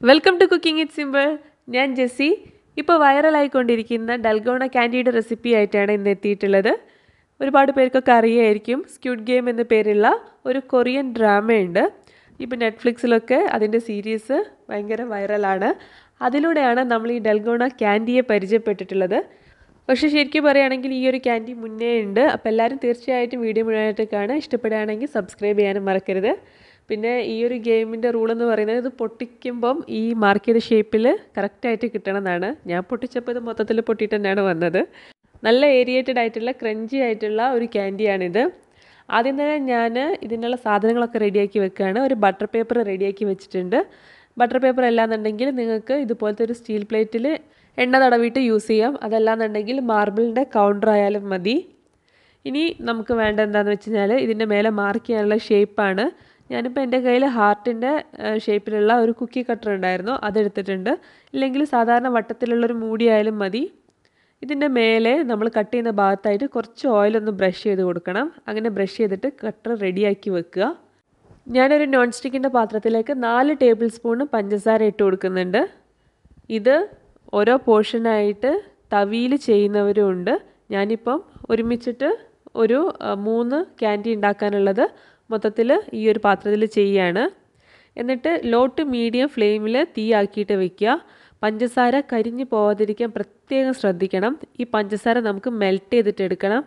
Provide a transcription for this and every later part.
Welcome to cooking it simple. ഞാൻ Jessy. ഇപ്പോൾ വൈറലായിക്കൊണ്ടിരിക്കുന്ന ഡൽഗോണ ക്യാൻഡിയുടെ റെസിപ്പി ആയിട്ടാണ് ഇന്ന് എത്തിയിട്ടുള്ളത്. ഒരുപാട് പേർക്കൊക്കെ അറിയായിരിക്കും. സ്ക്വിഡ് ഗെയിം എന്ന പേരുള്ള ഒരു കൊറിയൻ ഡ്രാമയുണ്ട്. ഇപ്പോൾ നെറ്റ്ഫ്ലിക്സിലൊക്കെ അതിൻ്റെ സീരീസ് ഭയങ്കര വൈറലാണ്. അതിലൂടെയാണ് നമ്മൾ ഈ ഡൽഗോണ ക്യാൻഡിയെ പരിചയപ്പെട്ടിട്ടുള്ളത്. പക്ഷേ ശരിക്കും പറയുകയാണെങ്കിൽ ഈ ഒരു ക്യാൻഡി മുന്നേ ഉണ്ട്. അപ്പോൾ എല്ലാവരും തീർച്ചയായിട്ടും വീഡിയോ മുഴുവനായിട്ട് കാണുക. ഇഷ്ടപ്പെടുകയാണെങ്കിൽ സബ്സ്ക്രൈബ് ചെയ്യാനും മറക്കരുത്. പിന്നെ ഈ ഒരു ഗെയിമിൻ്റെ റൂളെന്ന് പറയുന്നത് ഇത് പൊട്ടിക്കുമ്പം ഈ മാർക്ക് ചെയ്ത ഷേപ്പിൽ കറക്റ്റായിട്ട് കിട്ടണമെന്നാണ്. ഞാൻ പൊട്ടിച്ചപ്പോൾ ഇത് മൊത്തത്തിൽ പൊട്ടിയിട്ട് തന്നെയാണ് വന്നത്. നല്ല ഏരിയേറ്റഡ് ആയിട്ടുള്ള ക്രഞ്ചി ആയിട്ടുള്ള ഒരു ക്യാൻഡിയാണിത്. ആദ്യം തന്നെ ഞാൻ ഇതിനുള്ള സാധനങ്ങളൊക്കെ റെഡിയാക്കി വെക്കുകയാണ്. ഒരു ബട്ടർ പേപ്പർ റെഡിയാക്കി വെച്ചിട്ടുണ്ട്. ബട്ടർ പേപ്പർ അല്ലാന്നുണ്ടെങ്കിൽ നിങ്ങൾക്ക് ഇതുപോലത്തെ ഒരു സ്റ്റീൽ പ്ലേറ്റിൽ എണ്ണ തടവിയിട്ട് യൂസ് ചെയ്യാം. അതല്ലാന്നുണ്ടെങ്കിൽ മാർബിളിൻ്റെ കൗണ്ടർ ആയാലും മതി. ഇനി നമുക്ക് വേണ്ട എന്താണെന്ന് വെച്ച് കഴിഞ്ഞാൽ ഇതിൻ്റെ മേലെ മാർക്ക് ചെയ്യാനുള്ള ഷേപ്പാണ്. ഞാനിപ്പോൾ എൻ്റെ കയ്യിൽ ഹാർട്ടിൻ്റെ ഷേപ്പിലുള്ള ഒരു കുക്കി കട്ടർ ഉണ്ടായിരുന്നു, അതെടുത്തിട്ടുണ്ട്. ഇല്ലെങ്കിൽ സാധാരണ വട്ടത്തിലുള്ളൊരു മൂടി ആയാലും മതി. ഇതിൻ്റെ മേലെ നമ്മൾ കട്ട് ചെയ്യുന്ന ഭാഗത്തായിട്ട് കുറച്ച് ഓയിലൊന്ന് ബ്രഷ് ചെയ്ത് കൊടുക്കണം. അങ്ങനെ ബ്രഷ് ചെയ്തിട്ട് കട്ടർ റെഡിയാക്കി വെക്കുക. ഞാനൊരു നോൺ സ്റ്റിക്കിൻ്റെ പാത്രത്തിലേക്ക് 4 ടേബിൾ സ്പൂൺ പഞ്ചസാര ഇട്ട് കൊടുക്കുന്നുണ്ട്. ഇത് ഓരോ പോർഷനായിട്ട് തവിയിൽ ചെയ്യുന്നവരും ഉണ്ട്. ഞാനിപ്പം ഒരുമിച്ചിട്ട് ഒരു 3 ക്യാൻഡി ഉണ്ടാക്കാനുള്ളത് മൊത്തത്തിൽ ഈ ഒരു പാത്രത്തിൽ ചെയ്യുകയാണ്. എന്നിട്ട് ലോ ടു മീഡിയം ഫ്ലെയിമിൽ തീ ആക്കിയിട്ട് വെക്കുക. പഞ്ചസാര കരിഞ്ഞു പോകാതിരിക്കാൻ പ്രത്യേകം ശ്രദ്ധിക്കണം. ഈ പഞ്ചസാര നമുക്ക് മെൽറ്റ് ചെയ്തിട്ട് എടുക്കണം.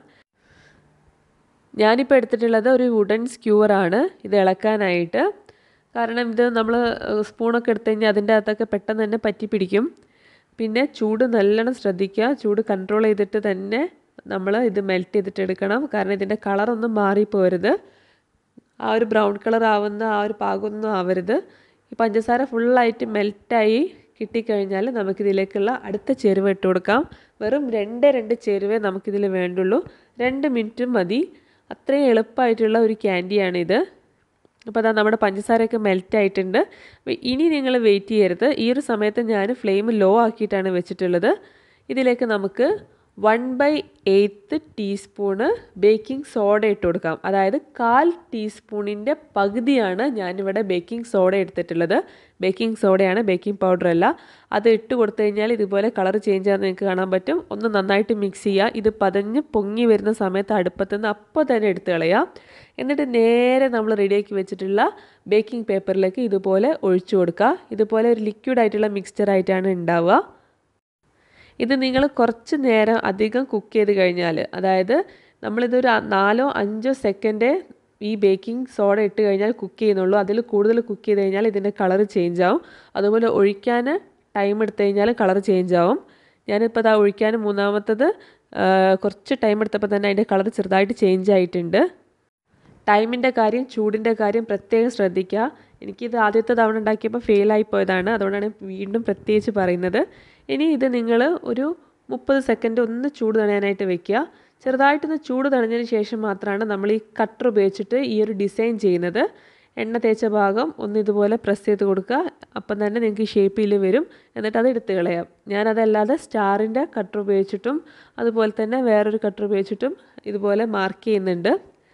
ഞാനിപ്പോൾ എടുത്തിട്ടുള്ളത് ഒരു വുഡൻ സ്ക്യൂവറാണ് ഇത് ഇളക്കാനായിട്ട്. കാരണം ഇത് നമ്മൾ സ്പൂണൊക്കെ എടുത്തു കഴിഞ്ഞാൽ അതിൻ്റെ അകത്തൊക്കെ പെട്ടെന്ന് തന്നെ പറ്റി പിടിക്കും. പിന്നെ ചൂട് നല്ലോണം ശ്രദ്ധിക്കുക. ചൂട് കൺട്രോൾ ചെയ്തിട്ട് തന്നെ നമ്മൾ ഇത് മെൽറ്റ് ചെയ്തിട്ട് എടുക്കണം. കാരണം ഇതിൻ്റെ കളറൊന്നും മാറിപ്പോരുത്. ആ ഒരു ബ്രൗൺ കളർ ആവുന്ന ആ ഒരു പാകമൊന്നും ആവരുത്. ഈ പഞ്ചസാര ഫുള്ളായിട്ട് മെൽറ്റായി കിട്ടിക്കഴിഞ്ഞാൽ നമുക്കിതിലേക്കുള്ള അടുത്ത ചേരുവ ഇട്ട് കൊടുക്കാം. വെറും 2 ചേരുവേ നമുക്കിതിൽ വേണ്ടുള്ളൂ. 2 മിനിറ്റ് മതി. അത്രയും എളുപ്പമായിട്ടുള്ള ഒരു ക്യാൻഡിയാണിത്. അപ്പോൾ അതാ നമ്മുടെ പഞ്ചസാരയൊക്കെ മെൽറ്റായിട്ടുണ്ട്. ഇനി നിങ്ങൾ വെയിറ്റ് ചെയ്യരുത്. ഈ ഒരു സമയത്ത് ഞാൻ ഫ്ലെയിം ലോ ആക്കിയിട്ടാണ് വെച്ചിട്ടുള്ളത്. ഇതിലേക്ക് നമുക്ക് 1/8 ടീസ്പൂണ് ബേക്കിംഗ് സോഡ ഇട്ട് കൊടുക്കാം. അതായത് 1/4 ടീസ്പൂണിൻ്റെ പകുതിയാണ് ഞാനിവിടെ ബേക്കിംഗ് സോഡ എടുത്തിട്ടുള്ളത്. ബേക്കിംഗ് സോഡയാണ്, ബേക്കിംഗ് പൗഡർ അല്ല. അത് ഇട്ട് കൊടുത്തു കഴിഞ്ഞാൽ ഇതുപോലെ കളർ ചേഞ്ച് ചെയ്യാൻ നിങ്ങൾക്ക് കാണാൻ പറ്റും. ഒന്ന് നന്നായിട്ട് മിക്സ് ചെയ്യുക. ഇത് പതഞ്ഞ് പൊങ്ങി വരുന്ന സമയത്ത് അടുപ്പത്തു നിന്ന് അപ്പോൾ തന്നെ എടുത്ത് കളയുക. എന്നിട്ട് നേരെ നമ്മൾ റെഡിയാക്കി വെച്ചിട്ടുള്ള ബേക്കിംഗ് പേപ്പറിലേക്ക് ഇതുപോലെ ഒഴിച്ചു കൊടുക്കുക. ഇതുപോലെ ഒരു ലിക്വിഡായിട്ടുള്ള മിക്സ്ചറായിട്ടാണ് ഉണ്ടാവുക. ഇത് നിങ്ങൾ കുറച്ച് നേരം അധികം കുക്ക് ചെയ്ത് കഴിഞ്ഞാൽ, അതായത് നമ്മളിതൊരു 4-5 സെക്കൻഡ് ഈ ബേക്കിംഗ് സോഡ ഇട്ട് കഴിഞ്ഞാൽ കുക്ക് ചെയ്യുന്നുള്ളൂ. അതിൽ കൂടുതൽ കുക്ക് ചെയ്ത് കഴിഞ്ഞാൽ ഇതിൻ്റെ കളർ ചേഞ്ച് ആവും. അതുപോലെ ഒഴിക്കാൻ ടൈം എടുത്തു കഴിഞ്ഞാൽ കളർ ചേഞ്ച് ആവും. ഞാനിപ്പോൾ അത് ഒഴിക്കാൻ മൂന്നാമത്തത് കുറച്ച് ടൈം എടുത്തപ്പോൾ തന്നെ അതിൻ്റെ കളർ ചെറുതായിട്ട് ചേഞ്ച് ആയിട്ടുണ്ട്. ടൈമിൻ്റെ കാര്യം, ചൂടിൻ്റെ കാര്യം പ്രത്യേകം ശ്രദ്ധിക്കുക. എനിക്കിത് ആദ്യത്തെ തവണ ഉണ്ടാക്കിയപ്പോൾ ഫെയിലായി പോയതാണ്. അതുകൊണ്ടാണ് വീണ്ടും പ്രത്യേകിച്ച് പറയുന്നത്. ഇനി ഇത് നിങ്ങൾ ഒരു 30 സെക്കൻഡ് ഒന്ന് ചൂട് തണയാനായിട്ട് വെക്കുക. ചെറുതായിട്ടൊന്ന് ചൂട് തണഞ്ഞതിന് ശേഷം മാത്രമാണ് നമ്മൾ ഈ കട്ടർ ഉപയോഗിച്ചിട്ട് ഈ ഒരു ഡിസൈൻ ചെയ്യുന്നത്. എണ്ണ തേച്ച ഭാഗം ഒന്ന് ഇതുപോലെ പ്രസ് ചെയ്ത് കൊടുക്കുക. അപ്പം തന്നെ നിങ്ങൾക്ക് ഈ ഷേപ്പിൽ വരും. എന്നിട്ട് അത് എടുത്ത് കളയാം. ഞാനതല്ലാതെ സ്റ്റാറിൻ്റെ കട്ടർ ഉപയോഗിച്ചിട്ടും അതുപോലെ തന്നെ വേറൊരു കട്ടർ ഉപയോഗിച്ചിട്ടും ഇതുപോലെ മാർക്ക് ചെയ്യുന്നുണ്ട്.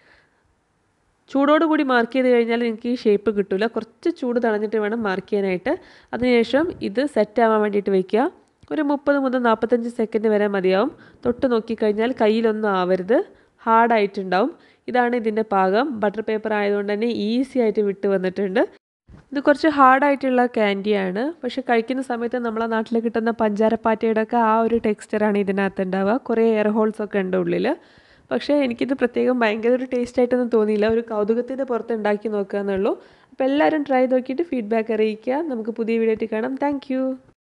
ചൂടോടുകൂടി മാർക്ക് ചെയ്ത് കഴിഞ്ഞാൽ നിങ്ങൾക്ക് ഈ ഷേപ്പ് കിട്ടില്ല. കുറച്ച് ചൂട് തണഞ്ഞിട്ട് വേണം മാർക്ക് ചെയ്യാനായിട്ട്. അതിനുശേഷം ഇത് സെറ്റ് ആവാൻ വേണ്ടിയിട്ട് വയ്ക്കുക. ഒരു 30 മുതൽ 45 സെക്കൻഡ് വരെ മതിയാവും. തൊട്ട് നോക്കിക്കഴിഞ്ഞാൽ കയ്യിലൊന്നും ആവരുത്, ഹാർഡായിട്ടുണ്ടാവും. ഇതാണ് ഇതിൻ്റെ പാകം. ബട്ടർ പേപ്പർ ആയതുകൊണ്ട് തന്നെ ഈസി ആയിട്ട് വിട്ട് വന്നിട്ടുണ്ട്. ഇത് കുറച്ച് ഹാർഡായിട്ടുള്ള ക്യാൻഡിയാണ്. പക്ഷെ കഴിക്കുന്ന സമയത്ത് നമ്മളെ നാട്ടിൽ കിട്ടുന്ന പഞ്ചാരപ്പാറ്റയുടെ ഒക്കെ ആ ഒരു ടെക്സ്ചറാണ് ഇതിനകത്ത് ഉണ്ടാവുക. കുറേ എയർ ഹോൾസ് ഒക്കെ ഉണ്ട് ഉള്ളിൽ. പക്ഷേ എനിക്കിത് പ്രത്യേകം ഭയങ്കര ഒരു ടേസ്റ്റ് ആയിട്ടൊന്നും തോന്നിയില്ല. ഒരു കൗതുകത്തിൻ്റെ പുറത്ത് ഉണ്ടാക്കി നോക്കുക എന്നുള്ളൂ. അപ്പോൾ എല്ലാവരും ട്രൈ നോക്കിയിട്ട് ഫീഡ്ബാക്ക് അറിയിക്കുക. നമുക്ക് പുതിയ വീഡിയോ ആയിട്ട് കാണാം. താങ്ക്